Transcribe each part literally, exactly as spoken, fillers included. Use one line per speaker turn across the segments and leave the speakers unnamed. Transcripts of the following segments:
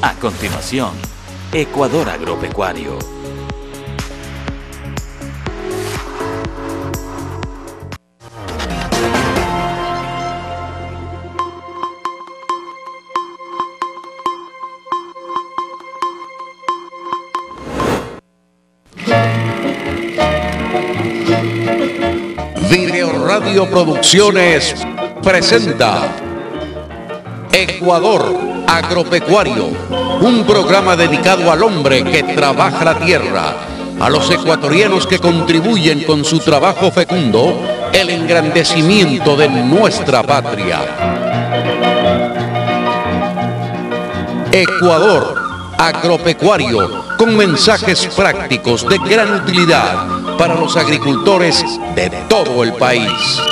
A continuación, Ecuador Agropecuario.
Video Radio Producciones presenta Ecuador Agropecuario, un programa dedicado al hombre que trabaja la tierra, a los ecuatorianos que contribuyen con su trabajo fecundo el engrandecimiento de nuestra patria. Ecuador Agropecuario, con mensajes prácticos de gran utilidad para los agricultores de todo el país.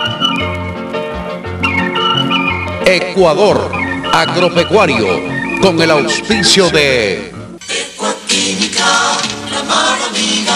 Ecuador Agropecuario, con el auspicio de
Ecuaquímica, la mano amiga.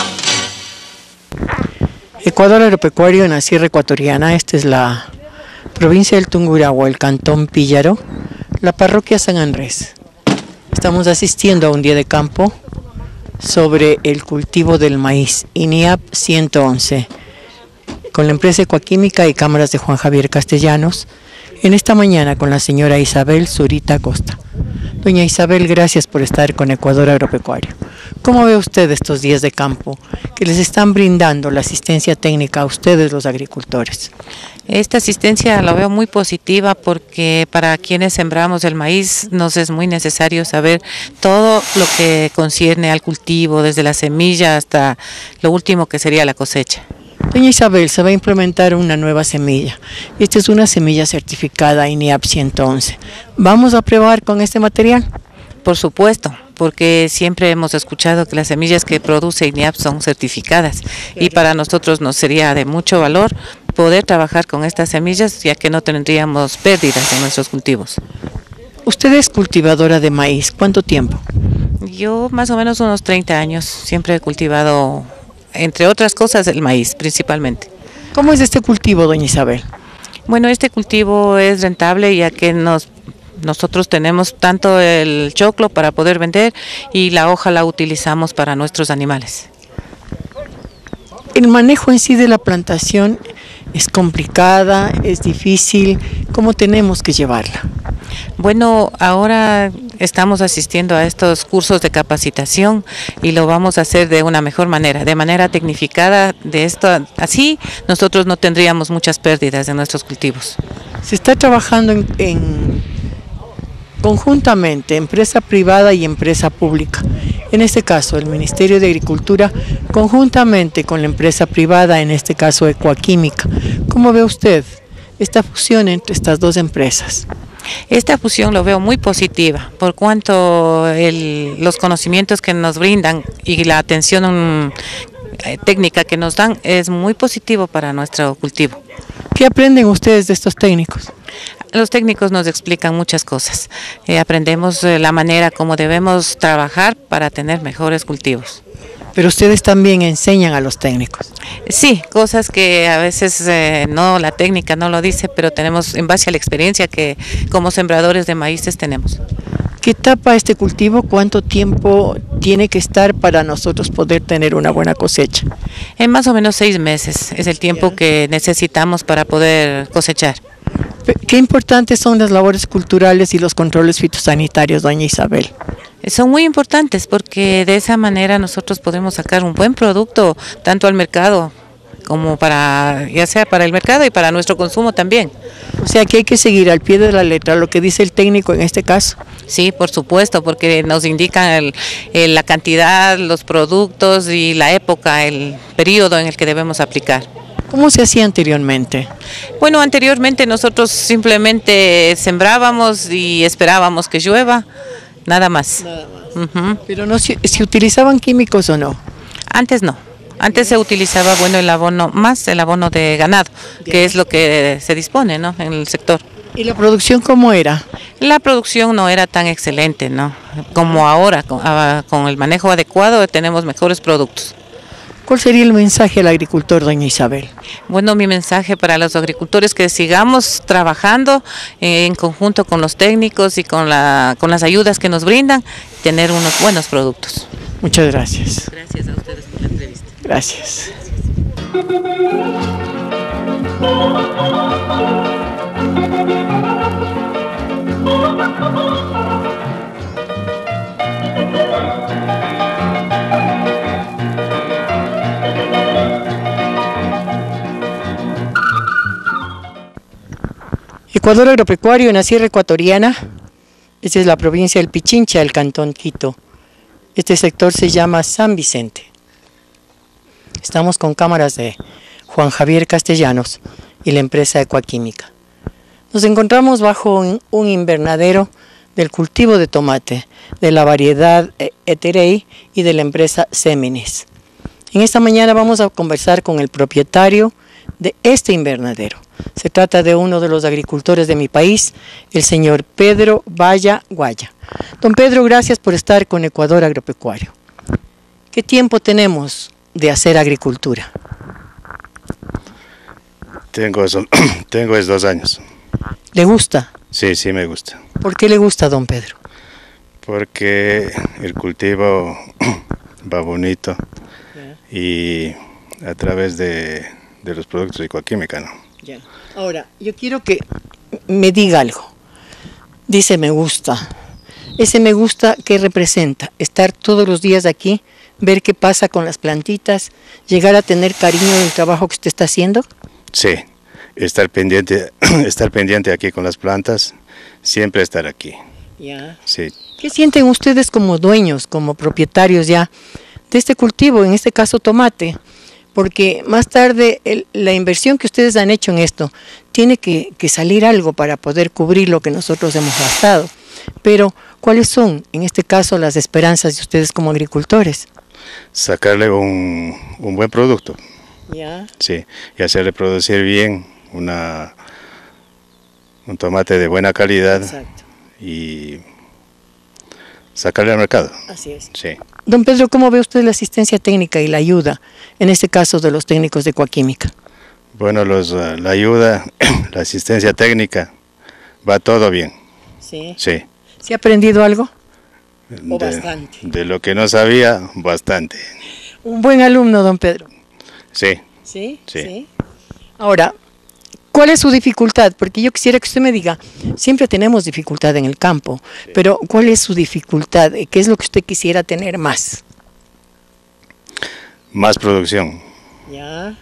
Ecuador Agropecuario en la Sierra Ecuatoriana. Esta es la provincia del Tungurahua, el cantón Píllaro, la parroquia San Andrés. Estamos asistiendo a un día de campo sobre el cultivo del maíz, I N I A P ciento once, con la empresa Ecuaquímica y cámaras de Juan Javier Castellanos, en esta mañana con la señora Isabel Zurita Costa. Doña Isabel, gracias por estar con Ecuador Agropecuario. ¿Cómo ve usted estos días de campo que les están brindando la asistencia técnica a ustedes los agricultores?
Esta asistencia la veo muy positiva porque para quienes sembramos el maíz nos es muy necesario saber todo lo que concierne al cultivo, desde la semilla hasta lo último que sería la cosecha.
Doña Isabel, se va a implementar una nueva semilla. Esta es una semilla certificada I N I A P ciento once. ¿Vamos a probar con este material?
Por supuesto, porque siempre hemos escuchado que las semillas que produce I N I A P son certificadas y para nosotros nos sería de mucho valor poder trabajar con estas semillas, ya que no tendríamos pérdidas en nuestros cultivos.
Usted es cultivadora de maíz, ¿cuánto tiempo?
Yo más o menos unos treinta años, siempre he cultivado, entre otras cosas, el maíz principalmente.
¿Cómo es este cultivo, doña Isabel?
Bueno, este cultivo es rentable ya que nos nosotros tenemos tanto el choclo para poder vender y la hoja la utilizamos para nuestros animales.
El manejo en sí de la plantación es complicada, es difícil. ¿Cómo tenemos que llevarla?
Bueno, ahora estamos asistiendo a estos cursos de capacitación y lo vamos a hacer de una mejor manera, de manera tecnificada. De esto, así nosotros no tendríamos muchas pérdidas en nuestros cultivos.
Se está trabajando en, en conjuntamente empresa privada y empresa pública. En este caso, el Ministerio de Agricultura, conjuntamente con la empresa privada, en este caso Ecuaquímica. ¿Cómo ve usted esta fusión entre estas dos empresas?
Esta fusión lo veo muy positiva, por cuanto el, los conocimientos que nos brindan y la atención um, técnica que nos dan es muy positivo para nuestro cultivo.
¿Qué aprenden ustedes de estos técnicos?
Los técnicos nos explican muchas cosas. Eh, aprendemos eh, la manera como debemos trabajar para tener mejores cultivos.
Pero ustedes también enseñan a los técnicos.
Sí, cosas que a veces eh, no, la técnica no lo dice, pero tenemos en base a la experiencia que como sembradores de maíces tenemos.
¿Qué etapa este cultivo? ¿Cuánto tiempo tiene que estar para nosotros poder tener una buena cosecha?
En más o menos seis meses es el tiempo que necesitamos para poder cosechar.
¿Qué importantes son las labores culturales y los controles fitosanitarios, doña Isabel?
Son muy importantes porque de esa manera nosotros podemos sacar un buen producto tanto al mercado como para, ya sea para el mercado y para nuestro consumo también.
O sea que hay que seguir al pie de la letra lo que dice el técnico en este caso.
Sí, por supuesto, porque nos indican el, el, la cantidad, los productos y la época, el periodo en el que debemos aplicar.
¿Cómo se hacía anteriormente?
Bueno, anteriormente nosotros simplemente sembrábamos y esperábamos que llueva, nada más. Nada más. Uh-huh.
Pero no, si, si utilizaban químicos o no.
Antes no. Antes se utilizaba, bueno, el abono, más el abono de ganado, que es lo que se dispone, ¿no?, en el sector.
¿Y la producción cómo era?
La producción no era tan excelente, ¿no?, como ahora, con, con el manejo adecuado tenemos mejores productos.
¿Cuál sería el mensaje al agricultor, doña Isabel?
Bueno, mi mensaje para los agricultores es que sigamos trabajando eh, en conjunto con los técnicos y con, la, con las ayudas que nos brindan, tener unos buenos productos.
Muchas gracias.
Gracias a ustedes por la entrevista.
Gracias. Ecuador Agropecuario en la Sierra Ecuatoriana. Esta es la provincia del Pichincha, el cantón Quito. Este sector se llama San Vicente. Estamos con cámaras de Juan Javier Castellanos y la empresa Ecuaquímica. Nos encontramos bajo un, un invernadero del cultivo de tomate, de la variedad Eterei y de la empresa Seminis. En esta mañana vamos a conversar con el propietario de este invernadero. Se trata de uno de los agricultores de mi país, el señor Pedro Valla Guaya. Don Pedro, gracias por estar con Ecuador Agropecuario. ¿Qué tiempo tenemos de hacer agricultura?
Tengo, eso, tengo es dos años.
¿Le gusta?
Sí, sí me gusta.
¿Por qué le gusta, don Pedro?
Porque el cultivo va bonito y a través de, de los productos de Ecuaquímica, ¿no?
Ya. Ahora, yo quiero que me diga algo. Dice me gusta. Ese me gusta, ¿qué representa? Estar todos los días aquí, ver qué pasa con las plantitas, llegar a tener cariño del trabajo que usted está haciendo.
Sí, estar pendiente, estar pendiente aquí con las plantas, siempre estar aquí.
Ya.
Sí.
¿Qué sienten ustedes como dueños, como propietarios ya de este cultivo, en este caso tomate? Porque más tarde el, la inversión que ustedes han hecho en esto, tiene que, que salir algo para poder cubrir lo que nosotros hemos gastado. Pero, ¿cuáles son, en este caso, las esperanzas de ustedes como agricultores?
Sacarle un, un buen producto.
Ya.
Sí, y hacerle producir bien una, un tomate de buena calidad.
Exacto.
Y sacarle al mercado.
Así es.
Sí.
Don Pedro, ¿cómo ve usted la asistencia técnica y la ayuda, en este caso de los técnicos de Ecuaquímica?
Bueno, los, uh, la ayuda, la asistencia técnica, va todo bien.
Sí.
Sí.
¿Se ha aprendido algo? ¿O
De,
bastante?
de lo que no sabía, bastante.
Un buen alumno, don Pedro.
Sí.
¿Sí?
Sí.
Ahora, ¿cuál es su dificultad? Porque yo quisiera que usted me diga, siempre tenemos dificultad en el campo, sí. Pero ¿cuál es su dificultad? ¿Qué es lo que usted quisiera tener más?
Más producción.
Ya.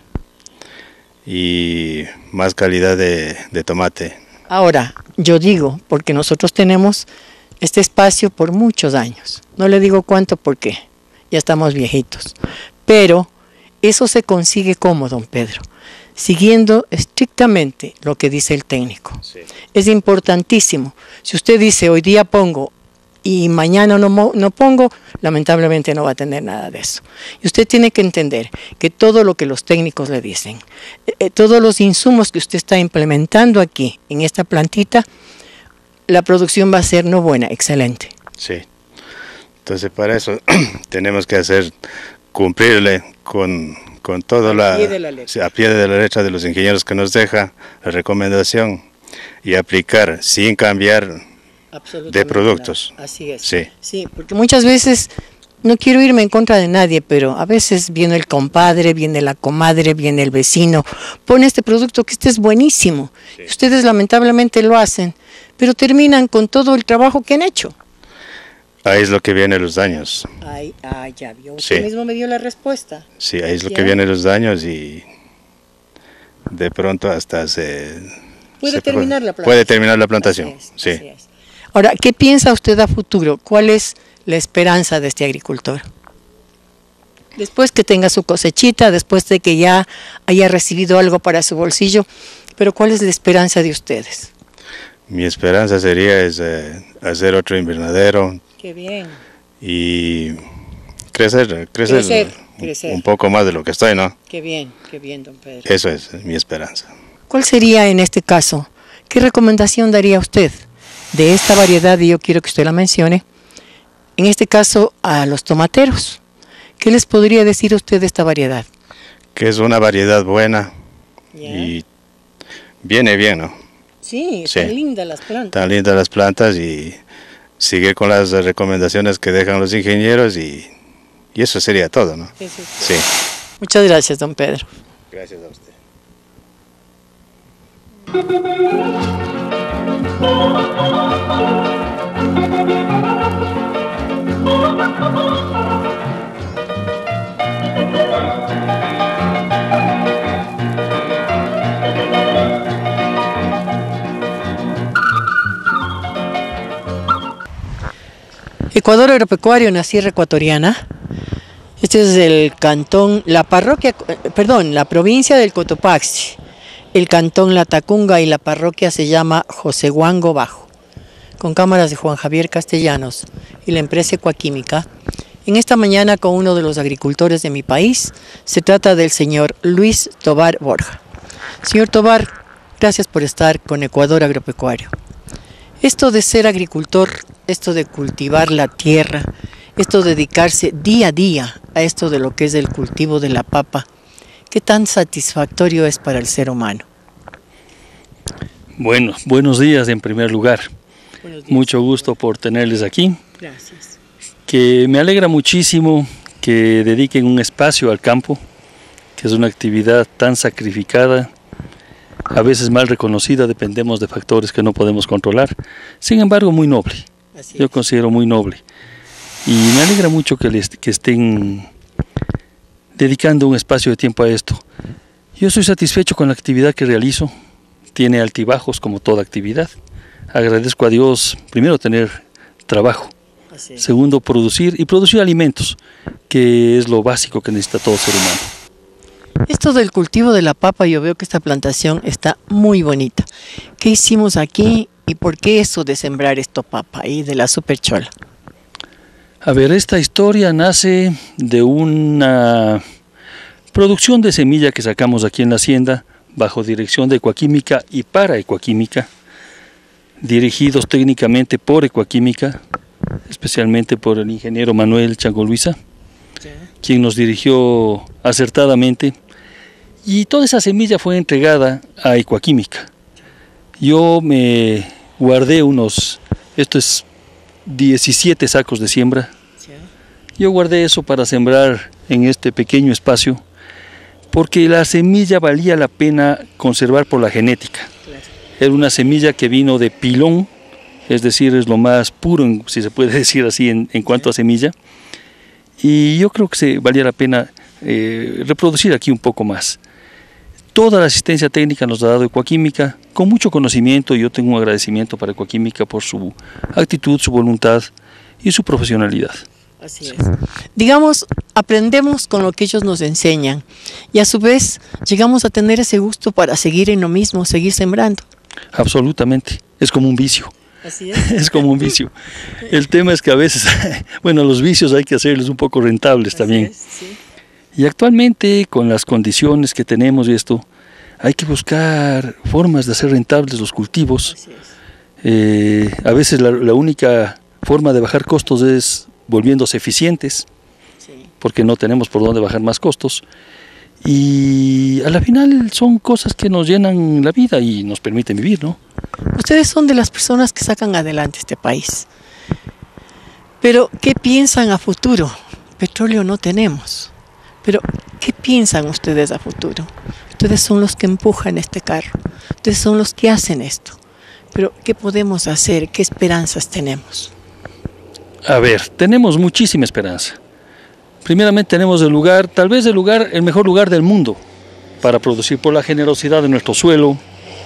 Y más calidad de, de tomate.
Ahora, yo digo, porque nosotros tenemos este espacio por muchos años. No le digo cuánto porque ya estamos viejitos. Pero eso se consigue ¿cómo, don Pedro? Siguiendo estrictamente lo que dice el técnico. Sí. Es importantísimo. Si usted dice hoy día pongo y mañana no, no pongo, lamentablemente no va a tener nada de eso. Y usted tiene que entender que todo lo que los técnicos le dicen, eh, todos los insumos que usted está implementando aquí en esta plantita, la producción va a ser no buena, excelente.
Sí. Entonces para eso tenemos que hacer, cumplirle con, con todo la,
pie de la letra.
a pie de la letra de los ingenieros que nos deja la recomendación y aplicar sin cambiar de productos.
Nada. Así es.
Sí.
Sí, porque muchas veces, no quiero irme en contra de nadie, pero a veces viene el compadre, viene la comadre, viene el vecino, pone este producto que este es buenísimo. Sí. Ustedes lamentablemente lo hacen, pero terminan con todo el trabajo que han hecho.
Ahí es lo que vienen los daños.
Ay, ay, ya vio. Usted
sí.
mismo me dio la respuesta.
Sí, ahí es lo
¿Ya?
que vienen los daños y de pronto hasta se...
Puede
se
terminar
puede,
la plantación.
Puede terminar la plantación,
Así es,
sí.
así es. Ahora, ¿qué piensa usted a futuro? ¿Cuál es la esperanza de este agricultor? Después que tenga su cosechita, después de que ya haya recibido algo para su bolsillo, pero ¿cuál es la esperanza de ustedes?
Mi esperanza sería es, eh, hacer otro invernadero.
Qué bien.
Y crecer, crecer,
crecer, crecer.
un poco más de lo que estoy, ¿no?
Qué bien, qué bien, don Pedro.
Eso es mi esperanza.
¿Cuál sería en este caso? ¿Qué recomendación daría usted de esta variedad? Y yo quiero que usted la mencione. En este caso, a los tomateros, ¿Qué les podría decir usted de esta variedad?
Que es una variedad buena
Ya.
y viene bien, ¿no?
Sí,
Sí.
están lindas las plantas.
Tan lindas las plantas y seguir con las recomendaciones que dejan los ingenieros y, y eso sería todo, ¿no?
Eso es.
Sí.
Muchas gracias, don Pedro.
Gracias a usted.
Ecuador Agropecuario en la Sierra Ecuatoriana. Este es el cantón, la parroquia, eh, perdón, la provincia del Cotopaxi. El cantón Latacunga y la parroquia se llama José Huango Bajo. Con cámaras de Juan Javier Castellanos y la empresa Ecuaquímica. En esta mañana con uno de los agricultores de mi país, se trata del señor Luis Tobar Borja. Señor Tobar, gracias por estar con Ecuador Agropecuario. Esto de ser agricultor, esto de cultivar la tierra, esto de dedicarse día a día a esto de lo que es el cultivo de la papa, ¿qué tan satisfactorio es para el ser humano?
Bueno, buenos días en primer lugar.
Buenos días.
Mucho gusto por tenerles aquí.
Gracias.
Que me alegra muchísimo que dediquen un espacio al campo, que es una actividad tan sacrificada, a veces mal reconocida, dependemos de factores que no podemos controlar, sin embargo muy noble.
Así
Yo
es.
considero muy noble. Y me alegra mucho que, les, que estén dedicando un espacio de tiempo a esto. Yo estoy satisfecho con la actividad que realizo. Tiene altibajos como toda actividad. Agradezco a Dios, primero, tener trabajo.
Así es.
Segundo, producir y producir alimentos, que es lo básico que necesita todo ser humano.
Esto del cultivo de la papa, yo veo que esta plantación está muy bonita. ¿Qué hicimos aquí y por qué eso de sembrar esto papa y de la superchola?
A ver, esta historia nace de una producción de semilla que sacamos aquí en la hacienda, bajo dirección de Ecuaquímica y para Ecuaquímica, dirigidos técnicamente por Ecuaquímica, especialmente por el ingeniero Manuel Chango Luisa, quien nos dirigió acertadamente, y toda esa semilla fue entregada a Ecuaquímica. Yo me guardé unos, esto es diecisiete sacos de siembra, yo guardé eso para sembrar en este pequeño espacio, porque la semilla valía la pena conservar por la genética. Era una semilla que vino de pilón, es decir, es lo más puro, si se puede decir así, en, en cuanto a semilla. Y yo creo que se valía la pena eh, reproducir aquí un poco más. Toda la asistencia técnica nos ha dado Ecuaquímica, con mucho conocimiento, y yo tengo un agradecimiento para Ecuaquímica por su actitud, su voluntad y su profesionalidad.
Así es. Digamos, aprendemos con lo que ellos nos enseñan y a su vez llegamos a tener ese gusto para seguir en lo mismo, seguir sembrando.
Absolutamente, es como un vicio.
Así es.
Es como un vicio. El tema es que a veces, bueno, los vicios hay que hacerlos un poco rentables también.
Así es, sí.
Y actualmente, con las condiciones que tenemos y esto, hay que buscar formas de hacer rentables los cultivos.
Así es.
Eh, a veces la, la única forma de bajar costos es volviéndose eficientes,
Sí.
porque no tenemos por dónde bajar más costos. Y a la final son cosas que nos llenan la vida y nos permiten vivir, ¿no?
Ustedes son de las personas que sacan adelante este país. Pero, ¿qué piensan a futuro? Petróleo no tenemos. Pero, ¿qué piensan ustedes a futuro? Ustedes son los que empujan este carro. Ustedes son los que hacen esto. Pero, ¿qué podemos hacer? ¿Qué esperanzas tenemos?
A ver, tenemos muchísima esperanza. Primeramente tenemos el lugar, tal vez el lugar, el mejor lugar del mundo para producir, por la generosidad de nuestro suelo,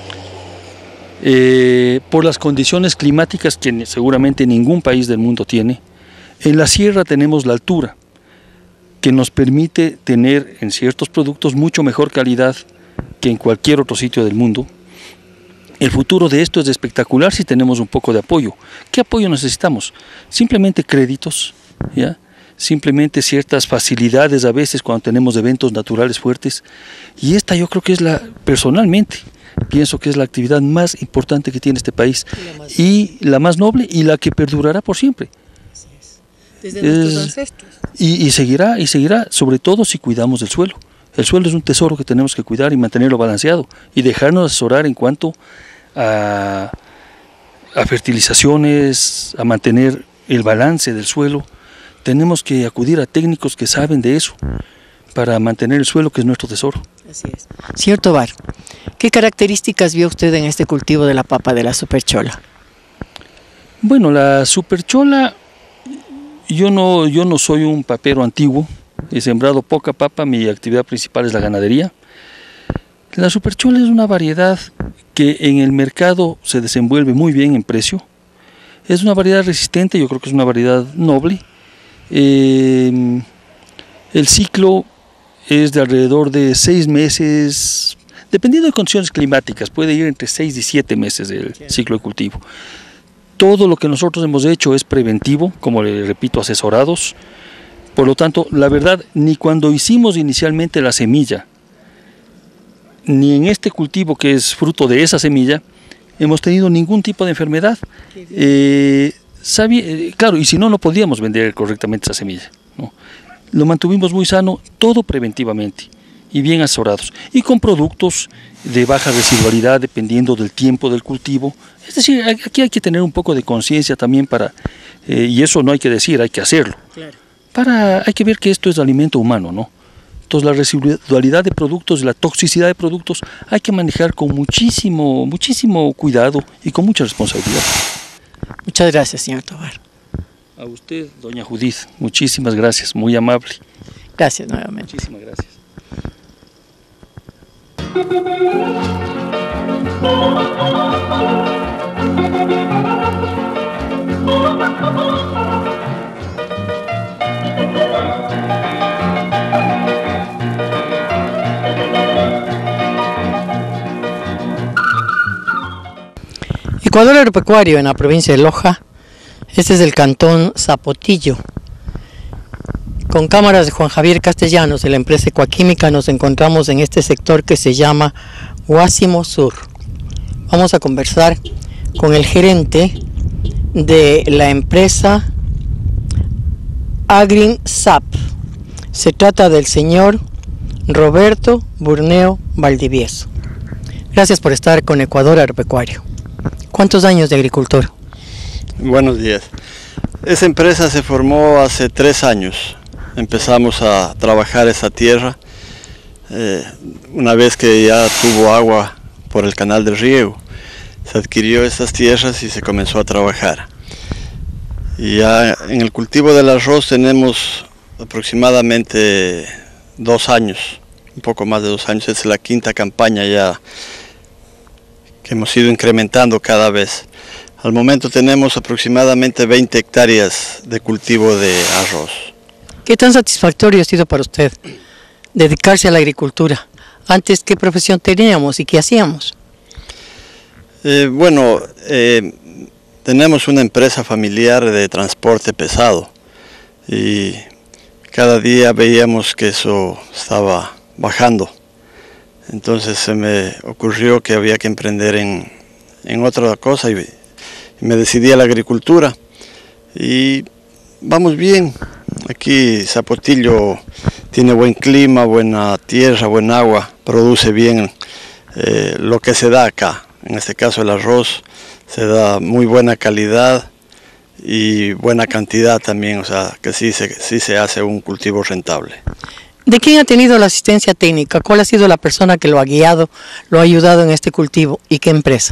eh, por las condiciones climáticas que seguramente ningún país del mundo tiene. En la sierra tenemos la altura, que nos permite tener en ciertos productos mucho mejor calidad que en cualquier otro sitio del mundo. El futuro de esto es espectacular si tenemos un poco de apoyo. ¿Qué apoyo necesitamos? Simplemente créditos, ¿ya? Simplemente ciertas facilidades a veces cuando tenemos eventos naturales fuertes. Y esta yo creo que es la, personalmente, pienso que es la actividad más importante que tiene este país. Y la más noble y la que perdurará por siempre.
Desde nuestros
Es-
ancestros.
y, y seguirá, y seguirá, sobre todo si cuidamos del suelo. El suelo es un tesoro que tenemos que cuidar y mantenerlo balanceado y dejarnos asesorar en cuanto a, a fertilizaciones, a mantener el balance del suelo. Tenemos que acudir a técnicos que saben de eso para mantener el suelo, que es nuestro tesoro.
Así es. Señor Tovar, ¿qué características vio usted en este cultivo de la papa de la superchola?
Bueno, la superchola, yo no, yo no soy un papero antiguo, he sembrado poca papa, mi actividad principal es la ganadería. La superchola es una variedad que en el mercado se desenvuelve muy bien en precio, es una variedad resistente, yo creo que es una variedad noble. Eh, el ciclo es de alrededor de seis meses, dependiendo de condiciones climáticas, puede ir entre seis y siete meses el ciclo de cultivo. Todo lo que nosotros hemos hecho es preventivo, como le repito, asesorados. Por lo tanto, la verdad, ni cuando hicimos inicialmente la semilla, ni en este cultivo que es fruto de esa semilla, hemos tenido ningún tipo de enfermedad. Eh, sabía, eh, claro, y si no, no podíamos vender correctamente esa semilla, ¿no? Lo mantuvimos muy sano, todo preventivamente y bien asesorados, y con productos de baja residualidad dependiendo del tiempo del cultivo. Es decir, aquí hay que tener un poco de conciencia también para, eh, y eso no hay que decir, hay que hacerlo.
Claro.
Para, hay que ver que esto es alimento humano, ¿no? Entonces la residualidad de productos, la toxicidad de productos, hay que manejar con muchísimo, muchísimo cuidado y con mucha responsabilidad.
Muchas gracias, señor Tovar.
A usted, doña Judith, muchísimas gracias, muy amable.
Gracias nuevamente.
Muchísimas gracias.
Ecuador Agropecuario en la provincia de Loja. Este es el cantón Zapotillo. Con cámaras de Juan Javier Castellanos de la empresa Ecuaquímica nos encontramos en este sector que se llama Guásimo Sur. Vamos a conversar con el gerente de la empresa Agrin S A P. Se trata del señor Roberto Burneo Valdivieso. Gracias por estar con Ecuador Agropecuario. ¿Cuántos años de agricultor?
Buenos días. Esa empresa se formó hace tres años. Empezamos a trabajar esa tierra eh, una vez que ya tuvo agua por el canal de riego. Se adquirió estas tierras y se comenzó a trabajar. Y ya en el cultivo del arroz tenemos aproximadamente dos años, un poco más de dos años. Esta es la quinta campaña ya que hemos ido incrementando cada vez. Al momento tenemos aproximadamente veinte hectáreas de cultivo de arroz.
¿Qué tan satisfactorio ha sido para usted dedicarse a la agricultura? Antes, ¿qué profesión teníamos y qué hacíamos?
Eh, bueno, eh, tenemos una empresa familiar de transporte pesado y cada día veíamos que eso estaba bajando. Entonces se me ocurrió que había que emprender en, en otra cosa y, y me decidí a la agricultura. Y vamos bien. Aquí Zapotillo tiene buen clima, buena tierra, buen agua, produce bien eh, lo que se da acá. En este caso el arroz se da muy buena calidad y buena cantidad también, o sea que sí se, sí se hace un cultivo rentable.
¿De quién ha tenido la asistencia técnica? ¿Cuál ha sido la persona que lo ha guiado, lo ha ayudado en este cultivo y qué empresa?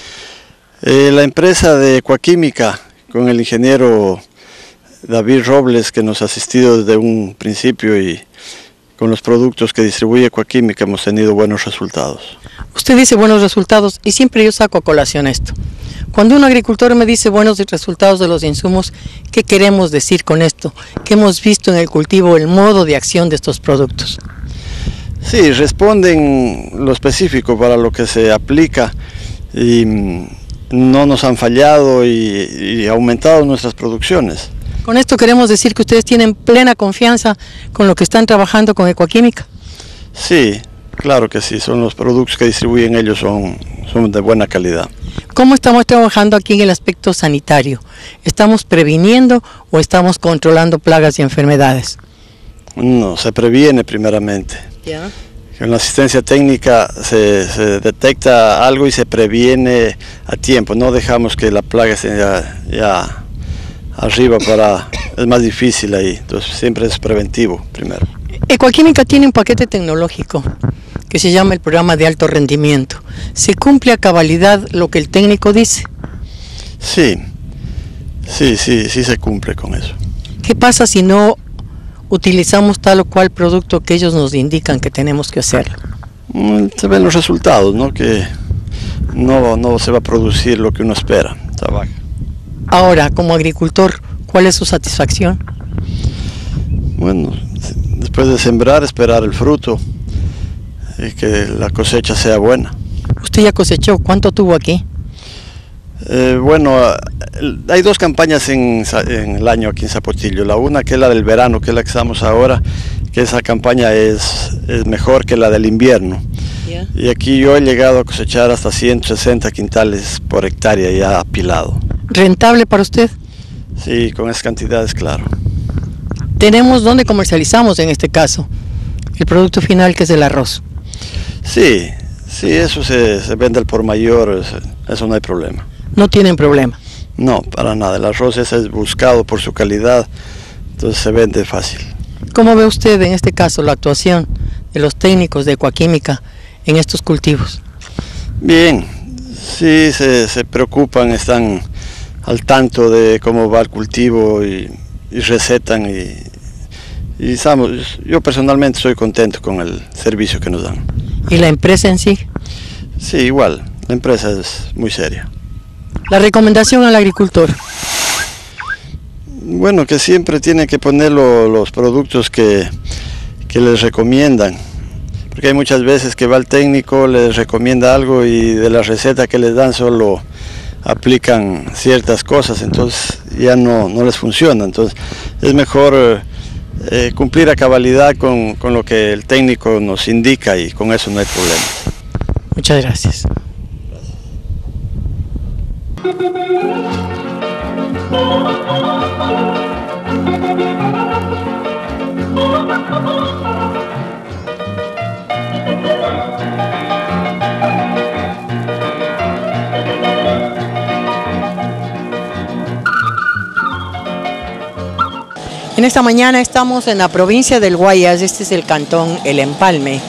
Eh, la empresa de Ecuaquímica con el ingeniero David Robles, que nos ha asistido desde un principio, y con los productos que distribuye Ecuaquímica hemos tenido buenos resultados.
Usted dice buenos resultados y siempre yo saco a colación esto. Cuando un agricultor me dice buenos resultados de los insumos, ¿qué queremos decir con esto? ¿Qué hemos visto en el cultivo, el modo de acción de estos productos?
Sí, responden lo específico para lo que se aplica y no nos han fallado y, y aumentado nuestras producciones.
Con esto queremos decir que ustedes tienen plena confianza con lo que están trabajando con Ecuaquímica.
Sí, Claro que sí, son los productos que distribuyen ellos, son, son de buena calidad.
¿Cómo estamos trabajando aquí en el aspecto sanitario? ¿Estamos previniendo o estamos controlando plagas y enfermedades?
No, se previene primeramente.
¿Ya?
En la asistencia técnica se, se detecta algo y se previene a tiempo, no dejamos que la plaga esté ya, ya arriba, para, es más difícil ahí, entonces siempre es preventivo primero.
Ecuaquímica tiene un paquete tecnológico que se llama el programa de alto rendimiento. ¿Se cumple a cabalidad lo que el técnico dice?
Sí, sí, sí, sí se cumple con eso.
¿Qué pasa si no utilizamos tal o cual producto que ellos nos indican que tenemos que hacerlo?
Se ven los resultados, ¿no? Que no, no se va a producir lo que uno espera. Trabaja.
Ahora, como agricultor, ¿cuál es su satisfacción?
Bueno, después de sembrar, esperar el fruto y que la cosecha sea buena.
¿Usted ya cosechó? ¿Cuánto tuvo aquí?
Eh, bueno, hay dos campañas en, en el año aquí en Zapotillo. La una que es la del verano, que es la que estamos ahora, que esa campaña es, es mejor que la del invierno. Yeah. Y aquí yo he llegado a cosechar hasta ciento sesenta quintales por hectárea ya apilado.
¿Rentable para usted?
Sí, con esas cantidades, claro.
¿Tenemos dónde comercializamos en este caso el producto final, que es el arroz?
Sí, sí, eso se, se vende al por mayor, eso no hay problema.
¿No tienen problema?
No, para nada. El arroz ese es buscado por su calidad, entonces se vende fácil.
¿Cómo ve usted en este caso la actuación de los técnicos de Ecuaquímica en estos cultivos?
Bien, sí, se, se preocupan, están al tanto de cómo va el cultivo y, y recetan y, y estamos, yo personalmente estoy contento con el servicio que nos dan.
¿Y la empresa en sí?
Sí, igual, la empresa es muy seria.
La recomendación al agricultor.
Bueno, que siempre tiene que poner lo, los productos que, que les recomiendan, porque hay muchas veces que va el técnico, les recomienda algo y de la receta que les dan solo aplican ciertas cosas, entonces ya no, no les funciona. Entonces es mejor eh, cumplir a cabalidad con, con lo que el técnico nos indica y con eso no hay problema.
Muchas gracias. En esta mañana estamos en la provincia del Guayas, este es el cantón El Empalme,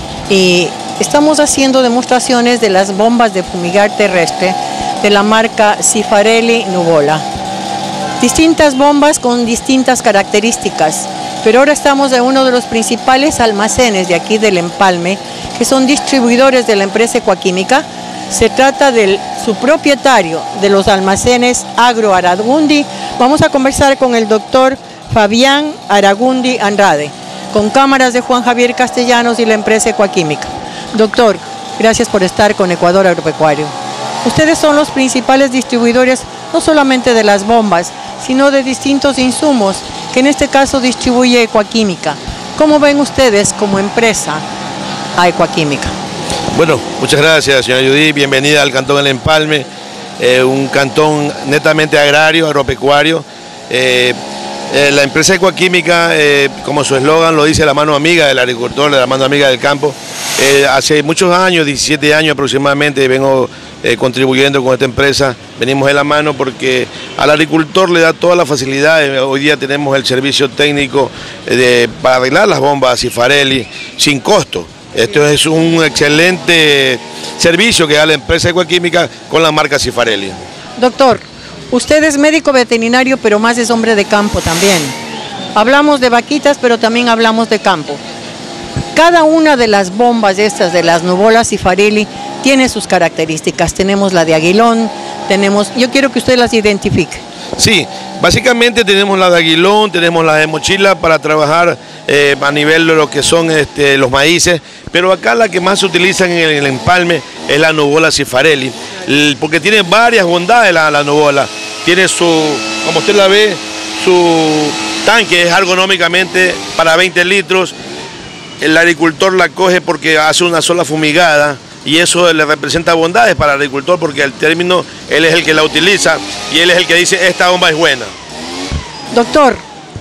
y estamos haciendo demostraciones de las bombas de fumigar terrestre de la marca Cifarelli Nuvola. Distintas bombas con distintas características, pero ahora estamos en uno de los principales almacenes de aquí del Empalme, que son distribuidores de la empresa Ecuaquímica. Se trata de su propietario de los almacenes Agro Aragundi. Vamos a conversar con el doctor Fabián Aragundi Andrade, con cámaras de Juan Javier Castellanos y la empresa Ecuaquímica. Doctor, gracias por estar con Ecuador Agropecuario. Ustedes son los principales distribuidores no solamente de las bombas, sino de distintos insumos, que en este caso distribuye Ecuaquímica. ¿Cómo ven ustedes como empresa a Ecuaquímica?
Bueno, muchas gracias, señora Judy. Bienvenida al Cantón El Empalme, eh, un cantón netamente agrario, agropecuario. Eh, eh, la empresa Ecuaquímica, eh, como su eslogan lo dice, la mano amiga del agricultor, la mano amiga del campo. Eh, hace muchos años, diecisiete años aproximadamente, vengo eh, contribuyendo con esta empresa. Venimos de la mano porque al agricultor le da todas las facilidades. Hoy día tenemos el servicio técnico eh, de, para arreglar las bombas Cifarelli sin costo. Esto es un excelente servicio que da la empresa Ecuaquímica con la marca Cifarelli.
Doctor, usted es médico veterinario, pero más es hombre de campo también. Hablamos de vaquitas, pero también hablamos de campo. Cada una de las bombas estas, de las Nuvola Cifarelli, tiene sus características. Tenemos la de Aguilón, tenemos... Yo quiero que usted las identifique.
Sí, básicamente tenemos la de Aguilón, tenemos la de mochila para trabajar eh, a nivel de lo que son este, los maíces, pero acá la que más se utiliza en el, en el empalme es la Nuvola Cifarelli, porque tiene varias bondades la, la Nuvola. Tiene su, como usted la ve, su tanque es ergonómicamente para veinte litros, el agricultor la coge porque hace una sola fumigada y eso le representa bondades para el agricultor porque al término él es el que la utiliza y él es el que dice esta bomba es buena.
Doctor,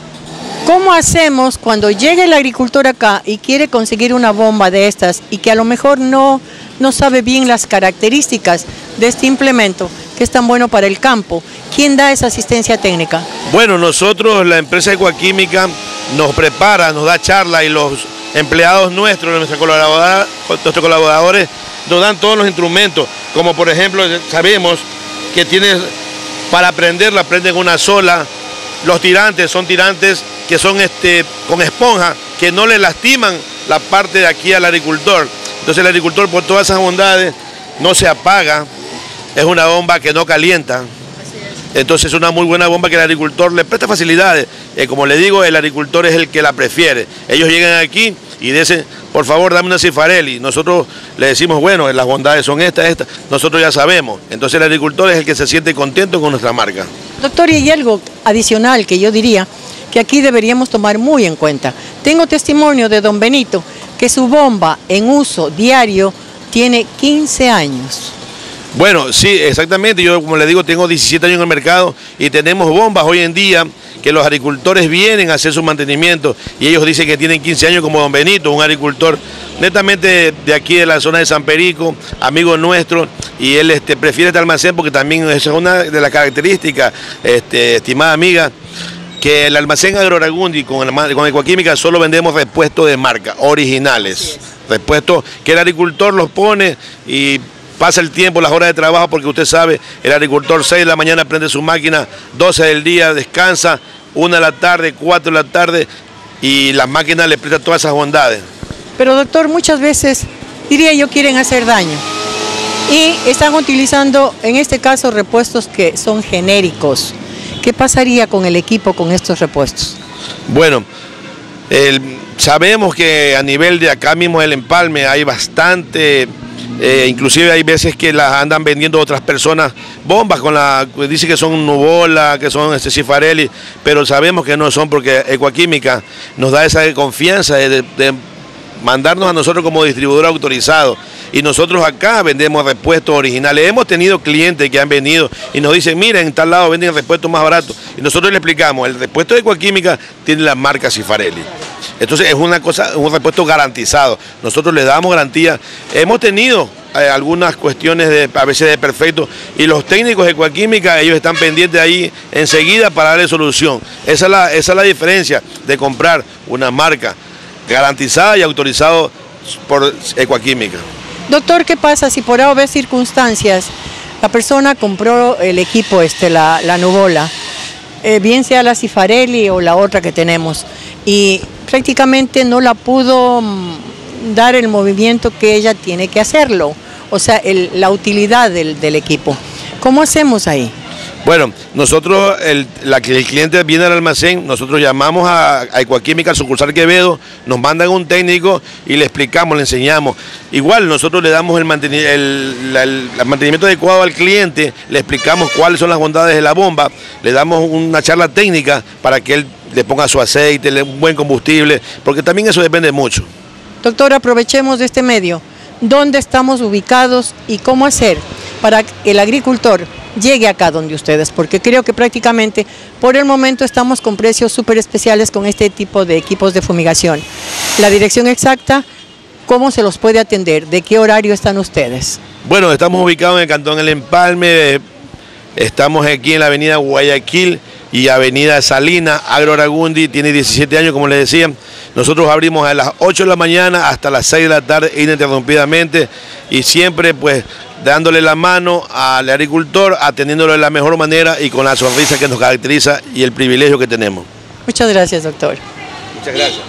¿cómo hacemos cuando llega el agricultor acá y quiere conseguir una bomba de estas y que a lo mejor no, no sabe bien las características de este implemento que es tan bueno para el campo? ¿Quién da esa asistencia técnica?
Bueno, nosotros, la empresa Ecuaquímica, nos prepara, nos da charla y los empleados nuestros, nuestros colaboradores, nuestros colaboradores, nos dan todos los instrumentos, como por ejemplo, sabemos que tienes para prenderla, prenden una sola, los tirantes son tirantes que son este, con esponja, que no le lastiman la parte de aquí al agricultor. Entonces el agricultor por todas esas bondades no se apaga, es una bomba que no calienta. Entonces es una muy buena bomba que el agricultor le presta facilidades. Eh, como le digo, el agricultor es el que la prefiere. Ellos llegan aquí y dicen, por favor, dame una Cifarelli. Nosotros le decimos, bueno, las bondades son estas, estas. Nosotros ya sabemos. Entonces el agricultor es el que se siente contento con nuestra marca.
Doctor, y hay algo adicional que yo diría que aquí deberíamos tomar muy en cuenta. Tengo testimonio de don Benito que su bomba en uso diario tiene quince años.
Bueno, sí, exactamente. Yo, como le digo, tengo diecisiete años en el mercado y tenemos bombas hoy en día que los agricultores vienen a hacer su mantenimiento y ellos dicen que tienen quince años, como don Benito, un agricultor netamente de aquí de la zona de San Perico, amigo nuestro, y él este, prefiere este almacén porque también es una de las características, este, estimada amiga, que el almacén Agroragundi con, el, con Ecuaquímica solo vendemos repuestos de marca, originales, repuestos que el agricultor los pone y pasa el tiempo, las horas de trabajo, porque usted sabe, el agricultor seis de la mañana prende su máquina, doce del día descansa, una de la tarde, cuatro de la tarde, y las máquinas le prestan todas esas bondades.
Pero doctor, muchas veces, diría yo, quieren hacer daño. Y están utilizando, en este caso, repuestos que son genéricos. ¿Qué pasaría con el equipo con estos repuestos?
Bueno, el, sabemos que a nivel de acá mismo del empalme hay bastante... Eh, inclusive hay veces que las andan vendiendo otras personas bombas con la, dice que son Nuvola, que son este, Cifarelli, pero sabemos que no son porque Ecuaquímica nos da esa confianza de, de mandarnos a nosotros como distribuidor autorizado y nosotros acá vendemos repuestos originales. Hemos tenido clientes que han venido y nos dicen, miren, en tal lado venden repuestos más baratos y nosotros le explicamos, el repuesto de Ecuaquímica tiene la marca Cifarelli. Entonces es una cosa, un repuesto garantizado. Nosotros le damos garantía. Hemos tenido eh, algunas cuestiones de, a veces de perfecto, y los técnicos de Ecuaquímica, ellos están pendientes ahí enseguida para darle solución. Esa es la, esa es la diferencia de comprar una marca garantizada y autorizado por Ecuaquímica.
Doctor, ¿qué pasa si por A o B circunstancias la persona compró el equipo, este, la, la Nuvola, eh, bien sea la Cifarelli o la otra que tenemos, y prácticamente no la pudo dar el movimiento que ella tiene que hacerlo, o sea, el, la utilidad del, del equipo? ¿Cómo hacemos ahí?
Bueno, nosotros, el, la, el cliente viene al almacén, nosotros llamamos a, a Ecuaquímica, al sucursal Quevedo, nos mandan un técnico y le explicamos, le enseñamos. Igual nosotros le damos el, manteni el, la, el, el mantenimiento adecuado al cliente, le explicamos cuáles son las bondades de la bomba, le damos una charla técnica para que él le ponga su aceite, un buen combustible, porque también eso depende mucho.
Doctor, aprovechemos de este medio. ¿Dónde estamos ubicados y cómo hacer para que el agricultor llegue acá donde ustedes? Porque creo que prácticamente por el momento estamos con precios súper especiales con este tipo de equipos de fumigación. La dirección exacta, ¿cómo se los puede atender? ¿De qué horario están ustedes?
Bueno, estamos ubicados en el Cantón El Empalme, estamos aquí en la avenida Guayaquil y avenida Salina. Agroragundi tiene diecisiete años, como les decía. Nosotros abrimos a las ocho de la mañana hasta las seis de la tarde ininterrumpidamente y siempre pues dándole la mano al agricultor, atendiéndolo de la mejor manera y con la sonrisa que nos caracteriza y el privilegio que tenemos.
Muchas gracias, doctor.
Muchas gracias.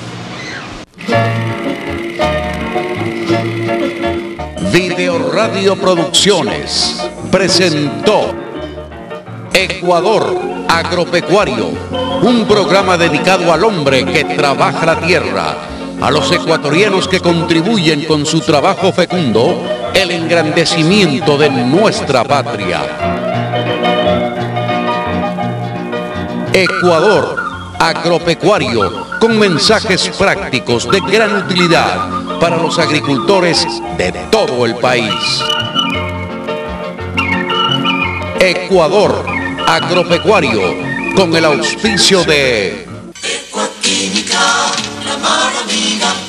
Video Radio Producciones presentó Ecuador Agropecuario, un programa dedicado al hombre que trabaja la tierra, a los ecuatorianos que contribuyen con su trabajo fecundo el engrandecimiento de nuestra patria. Ecuador Agropecuario, con mensajes prácticos de gran utilidad para los agricultores de todo el país. Ecuador Agropecuario, con el auspicio de
Ecuaquímica, la mano amiga.